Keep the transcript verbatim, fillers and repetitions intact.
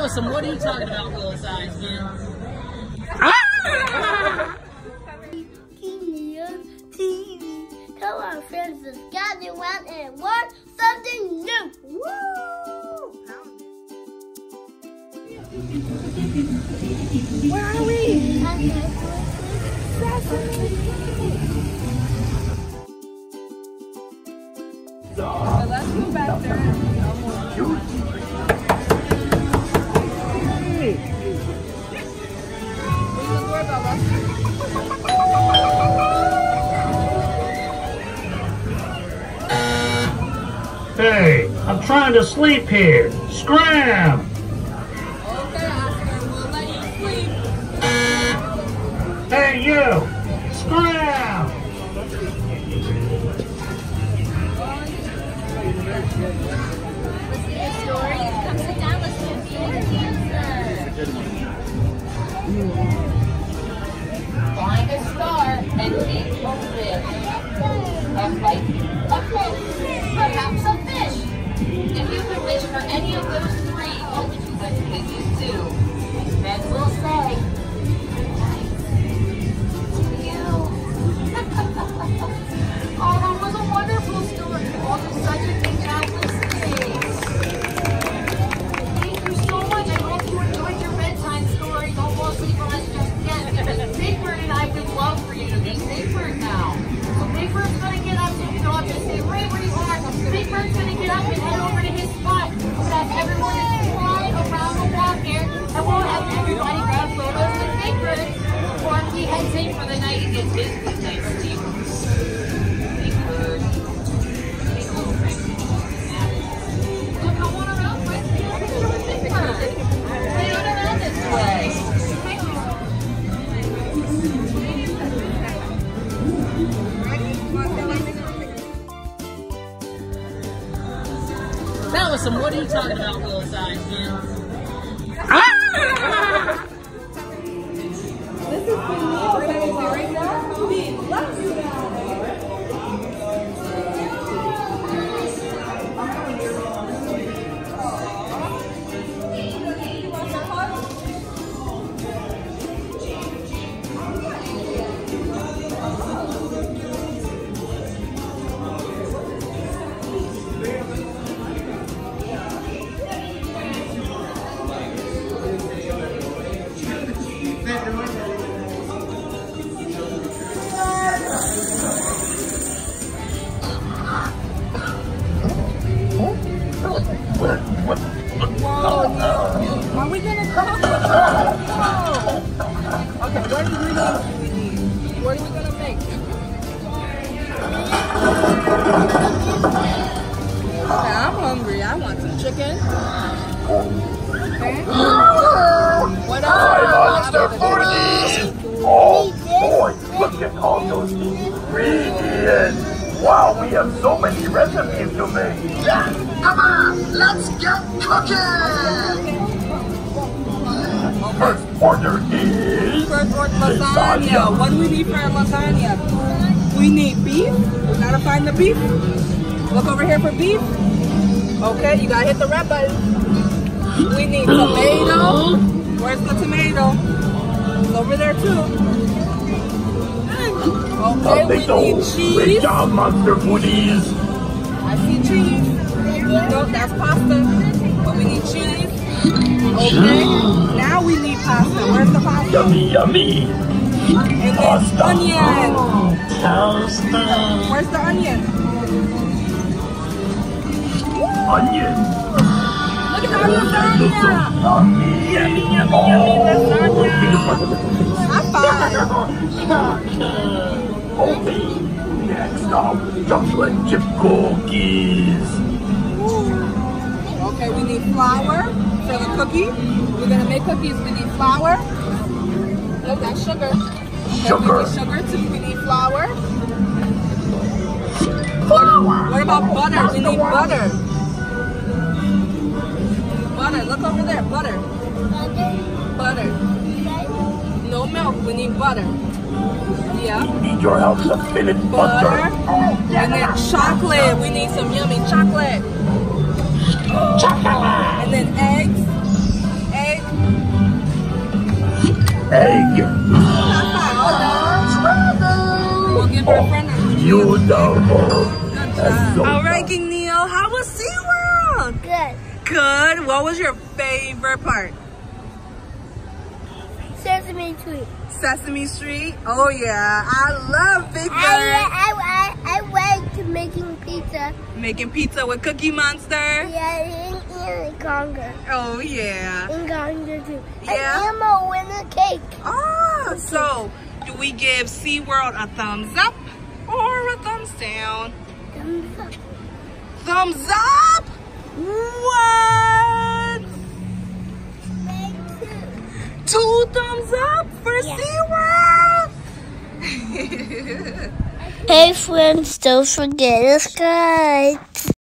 was some, what are you talking about, Willis Eyes, man? T V. Tell our friends to gather around and learn something new. Woo! Where are we? So let's go back there. Hey, I'm trying to sleep here. Scram! Okay, Oscar, we'll let you sleep. Hey, you! Scram! Let's see a story. Come sit down. Let's see a answer. Find a star and eat a fish. A fight, a fish, perhaps a fish. If you could wish for any of those three, what would you like to wishes to? Then we'll say, to you. Oh, that was a wonderful story. You all did such a good job listening. Thank you so much. I hope you enjoyed your bedtime story. Don't fall asleep on us just yet, because Big Bird and I would love for you to be Big Bird now. So Big Bird's going to get up, so you don't have to stay right where you are. Big Bird's going to get up and head over to his spot so that everyone is flying around the walk here, and we'll have everybody grab photos with Big Bird before he heads in for the night and gets his good night's sleep. Big Bird. Take a little drink. Look, come on around quick. Big Bird. Stay on around this way. That was some, what are you talking about, Willis Eyes, man? This is for me. We're going to do right now. Beef. Let's do that. Are we gonna cook? No. Okay, what ingredients do we need? What are we gonna make? Okay, I'm hungry. I want some chicken. Okay. What else? Hi, Monster Foodies! Oh boy, look at all those ingredients! Wow, we have so many recipes to make! Yeah, come on, let's get cooking! First order is... First order lasagna. What do we need for a lasagna? We need beef. We gotta find the beef. Look over here for beef. Okay, you gotta hit the red button. We need tomato. Where's the tomato? It's over there too. Okay, we need cheese. Great job, Monster Foodies! I see cheese. No, that's pasta. But we need cheese. Okay, now we need pasta. Where's the pasta? Yummy, yummy! And then Pasta. onion. Pasta. Where's the onion? Onion! Look at the lasagna. Yummy, yummy, yummy, High five. Okay, next up, chocolate chip cookies. Okay, we need flour for the cookie. We're gonna make cookies. We need flour. Look, that's sugar. Okay, Sugar. we need sugar too. We need flour. What, what about butter? We need butter. Butter. Look over there. Butter. Butter. No milk. We need butter. Yeah. We need your help to fill it butter. Butter. And then chocolate. We need some yummy chocolate. Chocolate. And then eggs. egg. We'll give her a friend a Beautiful. That's so All right, King Neil, how was SeaWorld? Good. Good. What was your favorite part? Sesame Street. Sesame Street? Oh yeah, I love Big Bird. I, I, I, I went to making pizza. Making pizza with Cookie Monster? Yeah, in, in Conga. Oh yeah. In Conga too. Yeah? And Elmo in a cake. Ah, so do we give SeaWorld a thumbs up or a thumbs down? Thumbs up. Thumbs up? What? Two thumbs up for Yeah. SeaWorld? Hey friends, don't forget to subscribe.